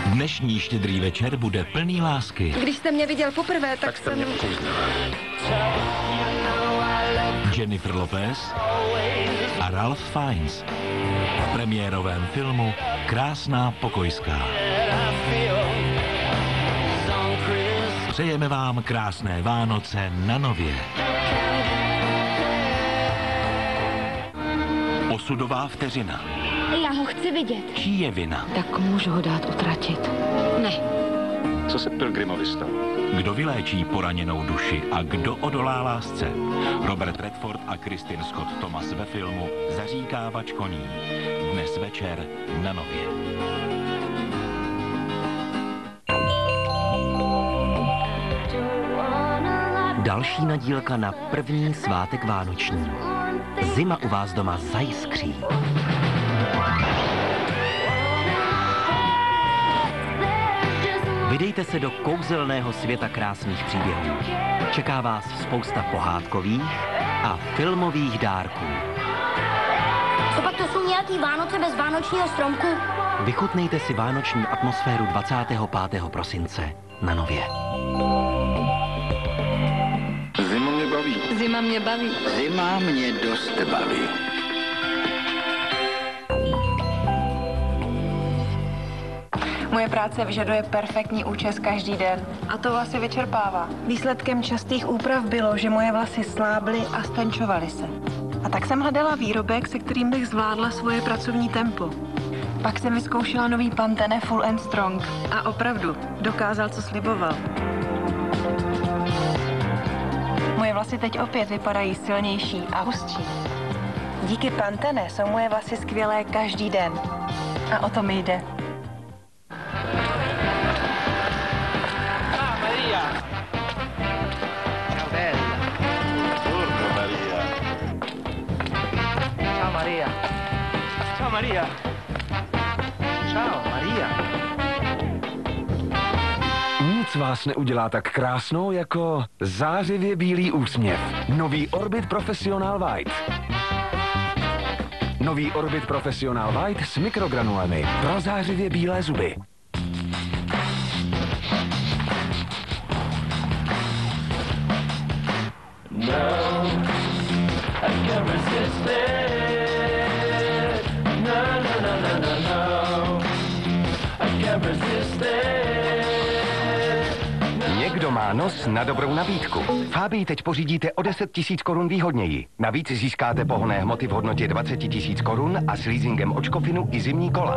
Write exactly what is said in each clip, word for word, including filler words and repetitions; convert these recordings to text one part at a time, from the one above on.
Dnešní štědrý večer bude plný lásky. Když jste mě viděl poprvé, tak, tak jste jsem... mě ukouzlila. Jennifer Lopez a Ralph Fiennes v premiérovém filmu Krásná pokojská. Přejeme vám krásné Vánoce na Nově. Osudová vteřina. Já ho chci vidět. Čí je vina? Tak můžu ho dát utratit. Ne. Co se Pilgrimovi stalo? Kdo vyléčí poraněnou duši a kdo odolá lásce? Robert Redford a Kristin Scott Thomas ve filmu Zaříkávač koní. Dnes večer na Nově. Další nadílka na první svátek vánoční. Zima u vás doma zajiskří. Vydejte se do kouzelného světa krásných příběhů. Čeká vás spousta pohádkových a filmových dárků. Co pak to jsou nějaký Vánoce bez vánočního stromku? Vychutnejte si vánoční atmosféru dvacátého pátého prosince na Nově. Zima mě baví. Zima mě baví. Zima mě dost baví. Moje práce vyžaduje perfektní účes každý den a to vlasy vyčerpává. Výsledkem častých úprav bylo, že moje vlasy slábly a stenčovaly se. A tak jsem hledala výrobek, se kterým bych zvládla svoje pracovní tempo. Pak jsem vyzkoušela nový Pantene Full and Strong a opravdu dokázal, co sliboval. Moje vlasy teď opět vypadají silnější a hustší. Díky Pantene jsou moje vlasy skvělé každý den. A o to mi jde. Maria. Ciao Maria. Ciao Maria. Nic vás neudělá tak krásnou jako zářivě bílý úsměv. Nový Orbit Professional White. Nový Orbit Professional White s mikrogranulemi pro zářivě bílé zuby. No, I can't resist it. Někdo má nos na dobrou nabídku. Fabii teď pořídíte o deset tisíc korun výhodněji. Navíc získáte pohonné hmoty v hodnotě dvacet tisíc korun a s leasingem očkofinu i zimní kola.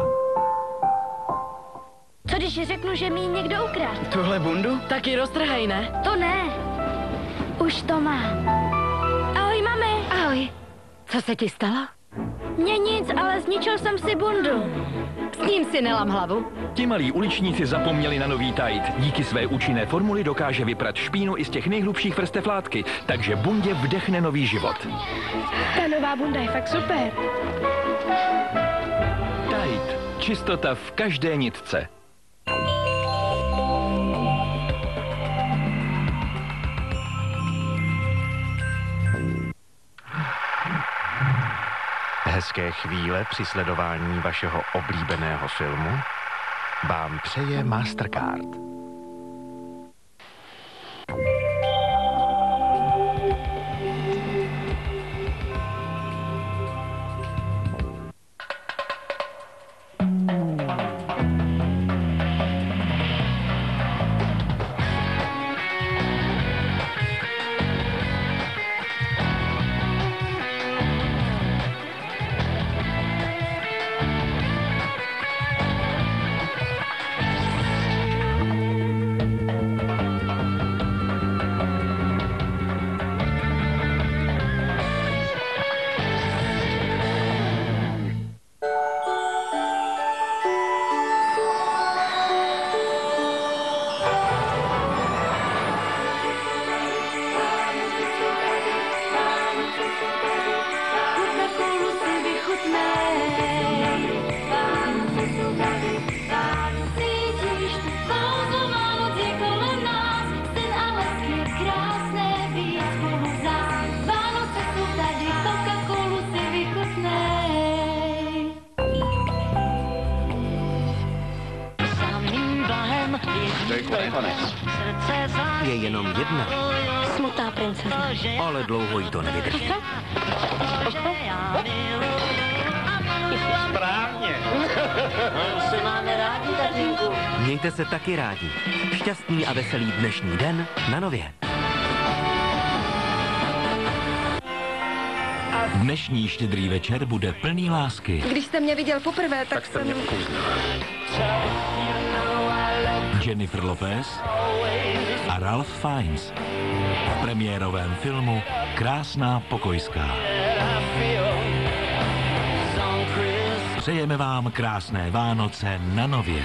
Co když řeknu, že mi ji někdo ukradl? Tuhle bundu? Tak ji roztrhej, ne? To ne. Už to mám. Ahoj, mami. Ahoj. Co se ti stalo? Mně nic, ale zničil jsem si bundu. S ním si nelam hlavu. Ti malí uličníci zapomněli na nový Tide. Díky své účinné formuli dokáže vyprat špínu i z těch nejhlubších vrstev látky, takže bundě vdechne nový život. Ta nová bunda je fakt super. Tide. Čistota v každé nitce. Hezké chvíle při sledování vašeho oblíbeného filmu vám přeje Mastercard. to je konec. Je jenom jedna, Smutná princezna. ale dlouho jí to nevydrží. Správně. Se máme rádi, tatínku. Mějte se taky rádi. Šťastný a veselý dnešní den na Nově. Dnešní štědrý večer bude plný lásky. Když jste mě viděl poprvé, tak, tak jsem... mě Jennifer Lopez a Ralph Fiennes v premiérovém filmu Krásná pokojská. Přejeme vám krásné Vánoce na Nově.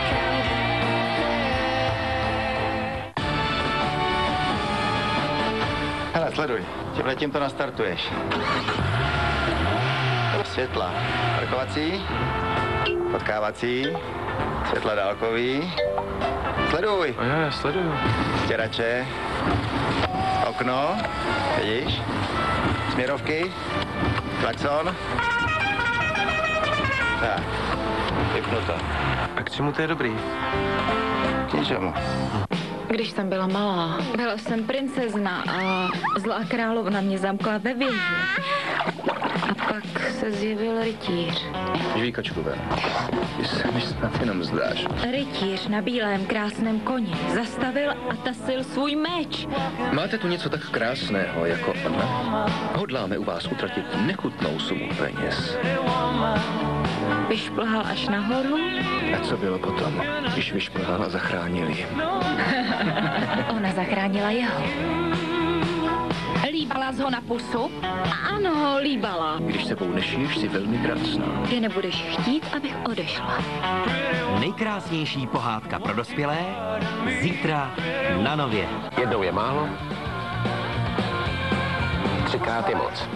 Hele, sleduj. Tímhletím to nastartuješ. Světla. Parkovací. Potkávací. Světla dálkový. Sleduj. No já, já sleduju. Stěrače. Okno. Vidíš? Směrovky. Klakson. Tak. Vypnuto. A k čemu to je dobrý? K ničemu. Když jsem byla malá, byla jsem princezna a zlá královna mě zamkla ve věži. A pak se zjevil rytíř. Výkačku ven. Ty se mi snad jenom zdáš. Rytíř na bílém krásném koni zastavil a tasil svůj meč. Máte tu něco tak krásného jako ona? Hodláme u vás utratit nechutnou sumu peněz. Vyšplhal až nahoru. A co bylo potom, když vyšplhal a zachránil ji? Ona zachránila jeho. Líbala jsi ho na pusu? Ano, líbala. Když sebou nešiješ, jsi velmi krásná. Ty nebudeš chtít, abych odešla. Nejkrásnější pohádka pro dospělé zítra na Nově. Jednou je málo, třikrát je moc.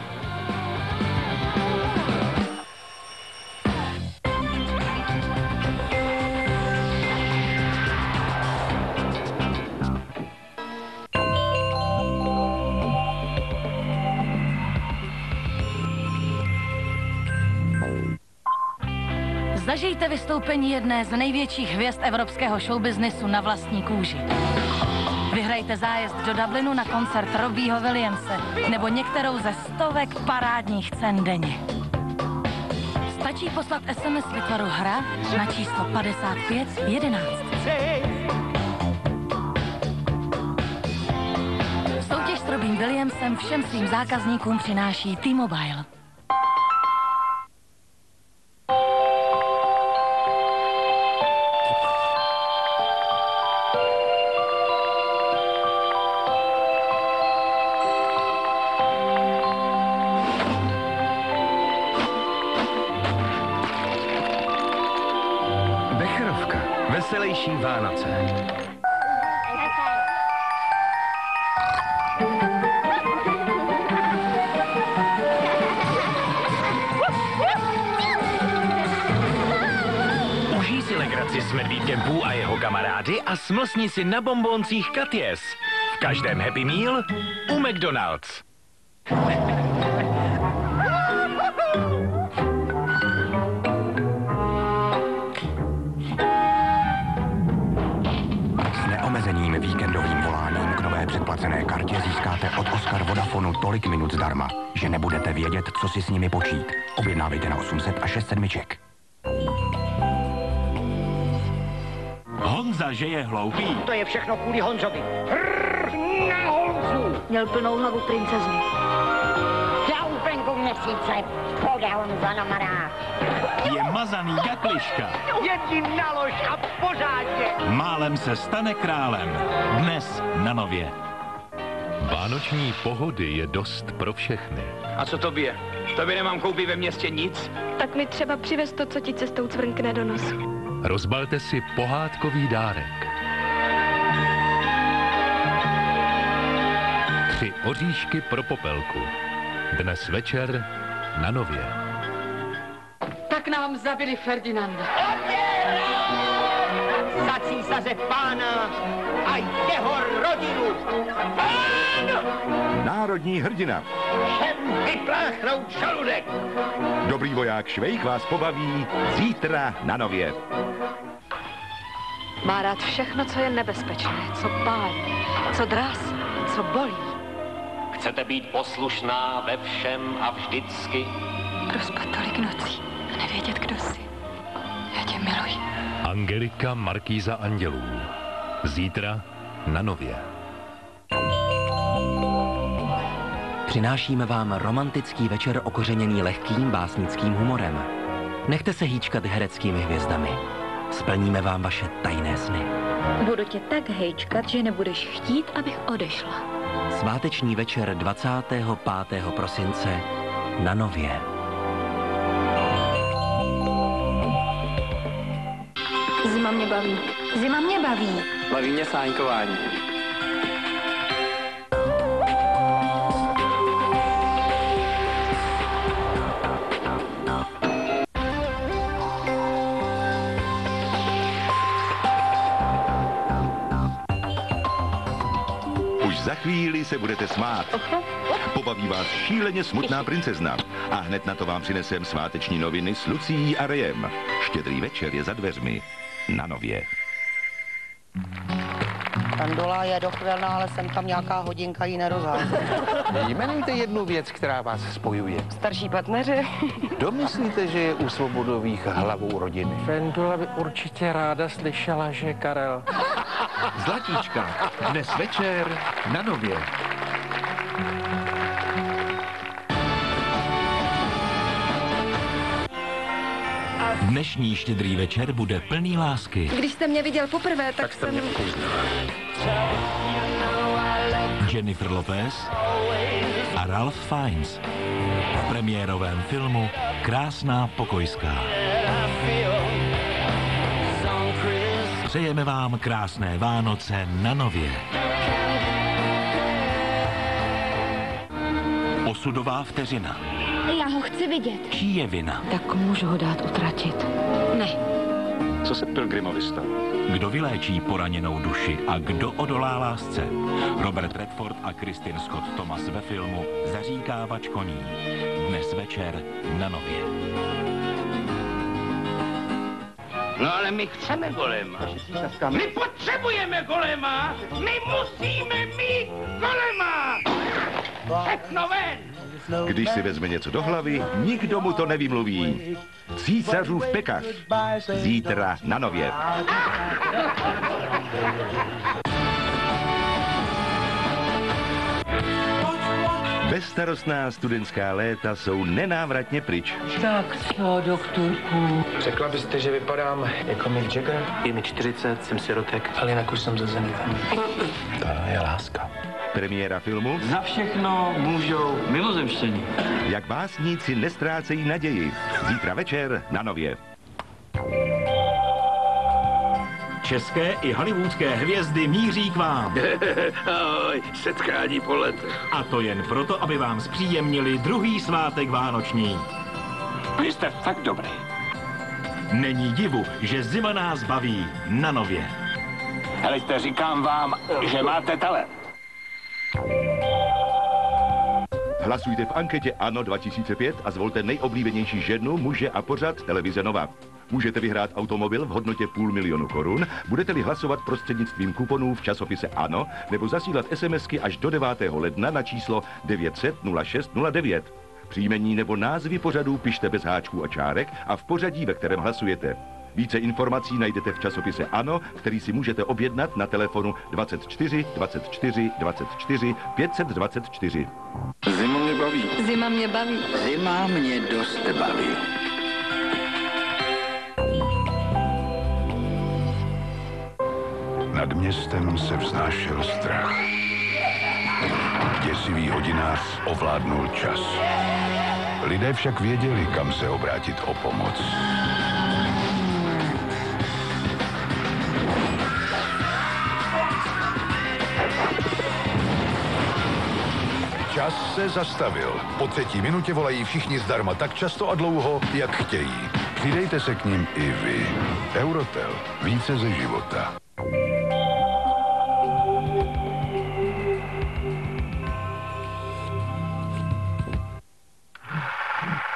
Zažijte vystoupení jedné z největších hvězd evropského showbiznisu na vlastní kůži. Vyhrajte zájezd do Dublinu na koncert Robbieho Williamse nebo některou ze stovek parádních cen denně. Stačí poslat es em es výtvaru hra na číslo padesát pět jedenáct. Soutěž s Robbiem Williamsem všem svým zákazníkům přináší T-Mobile. Veselejší Vánoce. Užij si legraci s Medvídkem Pů a jeho kamarády a smlsni si na bomboncích Katies. V každém Happy Meal u McDonald's. Neomezeným víkendovým voláním k nové předplacené kartě získáte od Oscar Vodafonu tolik minut zdarma, že nebudete vědět, co si s nimi počít. Objednávejte na osm set a šest sedmiček. Honza, že je hloupý. To je všechno kvůli Honzovi. Hrrr, na Honzu! Měl plnou hlavu princezny. Já úpenku měsíce podal za namarák. Je mazaný jak liška. Jedni nalož a pořádně. Málem se stane králem. Dnes na Nově. Vánoční pohody je dost pro všechny. A co tobě? Tobě nemám koupit ve městě nic? Tak mi třeba přivez to, co ti cestou cvrnkne do nosu. Rozbalte si pohádkový dárek. Tři oříšky pro popelku. Dnes večer na Nově. Tak nám zabili Ferdinanda. Za císaře pána a jeho rodinu. Pán! Národní hrdina. Všem vypláchnout žaludek. Dobrý voják Švejk vás pobaví zítra na Nově. Má rád všechno, co je nebezpečné, co pálí, co drásí, co bolí. Chcete být poslušná ve všem a vždycky? Prospat tolik nocí a nevědět, kdo jsi. Já tě miluji. Angelika Markýza andělů. Zítra na Nově. Přinášíme vám romantický večer okořeněný lehkým básnickým humorem. Nechte se hýčkat hereckými hvězdami. Splníme vám vaše tajné sny. Budu tě tak hejčkat, že nebudeš chtít, abych odešla. Sváteční večer dvacátého pátého prosince na Nově. Zima mě baví. Zima mě baví. Baví mě sáňkování. Za chvíli se budete smát. Pobaví vás šíleně smutná princezna. A hned na to vám přinesem sváteční noviny s Lucií a Rejem. Štědrý večer je za dveřmi. Na Nově. Kandola je dochvělná, ale sem tam nějaká hodinka ji nerozhází. Jmenujte jednu věc, která vás spojuje. Starší partneři. Domyslíte, že je u Svobodových hlavou rodiny? Vendula by určitě ráda slyšela, že Karel. Zlatíčka, dnes večer na Nově. Dnešní štědrý večer bude plný lásky. Když jste mě viděl poprvé, tak, tak jsem... Jennifer Lopez a Ralph Fiennes v premiérovém filmu Krásná pokojská. Přejeme vám krásné Vánoce na Nově. Osudová vteřina. Já ho chci vidět. Čí je vina? Tak můžu ho dát utratit. Ne. Co se Pilgrimovi stalo? Kdo vyléčí poraněnou duši a kdo odolá lásce? Robert Redford a Kristin Scott Thomas ve filmu Zaříkávač koní. Dnes večer na Nově. No ale my chceme golema. My potřebujeme golema. My musíme mít golema. Všechno ven. Když si vezme něco do hlavy, nikdo mu to nevymluví. Císařův pekař. Zítra na Nově. Bezstarostná studentská léta jsou nenávratně pryč. Tak co, doktorku? Řekla byste, že vypadám jako Mick Jagger? Je mi čtyřicet, jsem sirotek. Ale jinak už jsem ze Zenitem. To je láska. Premiéra filmu Za všechno můžou mimozemštění. Jak básníci nestrácejí naději. Zítra večer na Nově. České i hollywoodské hvězdy míří k vám. Ahoj, setkání po letech. A to jen proto, aby vám zpříjemnili druhý svátek vánoční. Vy jste fakt dobrý. Není divu, že zima nás baví na Nově. Helejte, říkám vám, že máte talent. Hlasujte v anketě ANO dva tisíce pět a zvolte nejoblíbenější ženu, muže a pořad televize Nova. Můžete vyhrát automobil v hodnotě půl milionu korun, budete-li hlasovat prostřednictvím kuponů v časopise ANO nebo zasílat SMSky až do devátého ledna na číslo devět set nula šest nula devět. Příjmení nebo názvy pořadů pište bez háčků a čárek a v pořadí, ve kterém hlasujete. Více informací najdete v časopise ANO, který si můžete objednat na telefonu dvacet čtyři dvacet čtyři dvacet čtyři pět set dvacet čtyři. Zima mě baví. Zima mě baví. Zima mě dost baví. Nad městem se vznášel strach. Děsivý hodinář ovládnul čas. Lidé však věděli, kam se obrátit o pomoc. Čas se zastavil. Po třetí minutě volají všichni zdarma tak často a dlouho, jak chtějí. Přidejte se k nim i vy. Eurotel. Více ze života.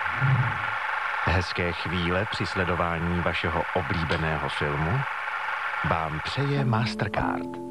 Hezké chvíle při sledování vašeho oblíbeného filmu? vám přeje Mastercard.